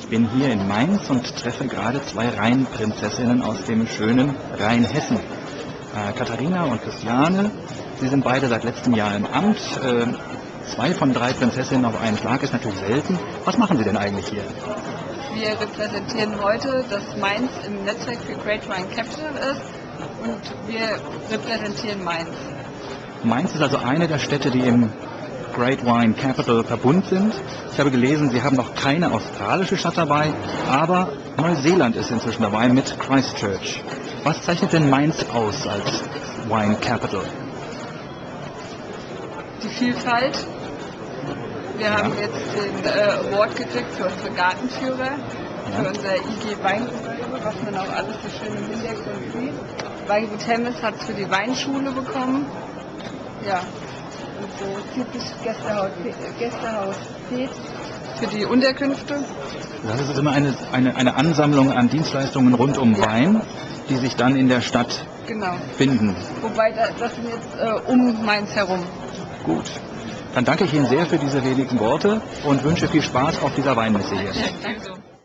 Ich bin hier in Mainz und treffe gerade zwei Rheinprinzessinnen aus dem schönen Rheinhessen. Katharina und Christiane, sie sind beide seit letztem Jahr im Amt. Zwei von drei Prinzessinnen auf einen Schlag ist natürlich selten. Was machen Sie denn eigentlich hier? Wir repräsentieren heute, dass Mainz im Netzwerk für Great Rhine Capital ist und wir repräsentieren Mainz. Mainz ist also eine der Städte, die im Great Rhine Capital Verbund sind. Ich habe gelesen, Sie haben noch keine australische Stadt dabei, aber Neuseeland ist inzwischen dabei mit Christchurch. Was zeichnet denn Mainz aus als Wine Capital? Die Vielfalt. Wir haben jetzt den Award gekriegt für unsere Gartenführer, für unser IG Weingut, was man auch alles so schön im Hintergrund sieht. Weingut Hemmes hat es für die Weinschule bekommen. Ja, und so typisch Gästehaus Pet für die Unterkünfte. Das ist immer eine Ansammlung an Dienstleistungen rund um Wein, die sich dann in der Stadt finden. Wobei, das sind jetzt um Mainz herum. Gut. Dann danke ich Ihnen sehr für diese wenigen Worte und wünsche viel Spaß auf dieser Weinmesse hier. Danke.